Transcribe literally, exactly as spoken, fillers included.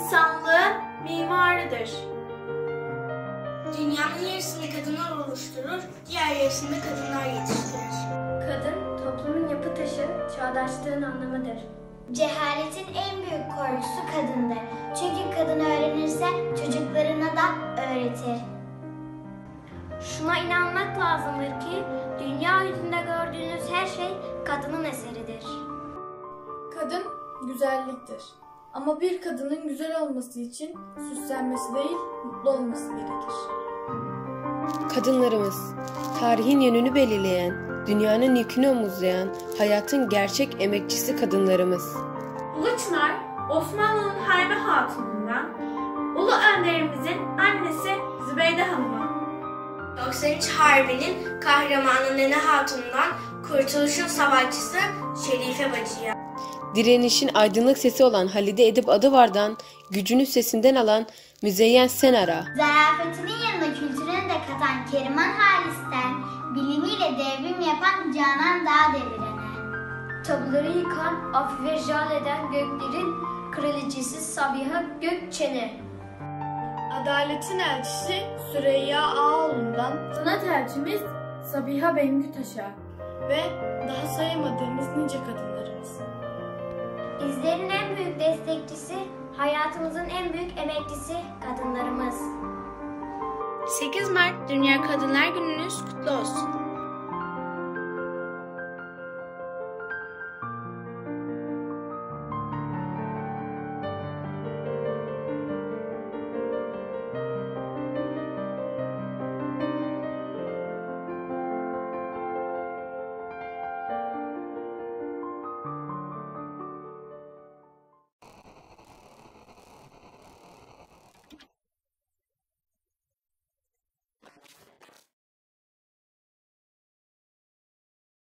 insanlığın mimarıdır. Dünyanın yarısını kadınlar oluşturur, diğer yarısını kadınlar yetiştirir. Kadın, toplumun yapı taşı, çağdaşlığın anlamıdır. Cehaletin en büyük korkusu kadındır. Çünkü kadın öğrenirse çocuklarına da öğretir. Şuna inanmak lazımdır ki dünya yüzünde gördüğünüz her şey kadının eseridir. Kadın güzelliktir. Ama bir kadının güzel olması için süslenmesi değil, mutlu olması gerekir. Kadınlarımız, tarihin yönünü belirleyen, dünyanın yükünü omuzlayan, hayatın gerçek emekçisi kadınlarımız. Uluçnar, Osmanlı'nın Hayme Hatun'undan, Ulu Önderimizin annesi Zübeyde Hanım'a, doksan üç Harbi'nin kahramanı Nene Hatun'dan Kurtuluş'un savaşçısı Şerife Bacı'ya, Direnişin aydınlık sesi olan Halide Edip Adıvar'dan, gücünü sesinden alan Müzeyyen Senar'a, Zarafetinin yanına kültürünü de katan Keriman Halis'ten, bilimiyle devrim yapan Canan Dağ Deviren'e, Tabuları yıkan, af ve jal eden göklerin kraliçesi Sabiha Gökçen'e, Adaletin elçisi Süreyya Ağaoğlu'ndan sanat elçimiz Sabiha Bengütaş'a ve daha sayamadığımız nice kadınlarımız. bizlerin en büyük destekçisi, hayatımızın en büyük emekçisi kadınlarımız. sekiz Mart Dünya Kadınlar Gününüz kutlu olsun.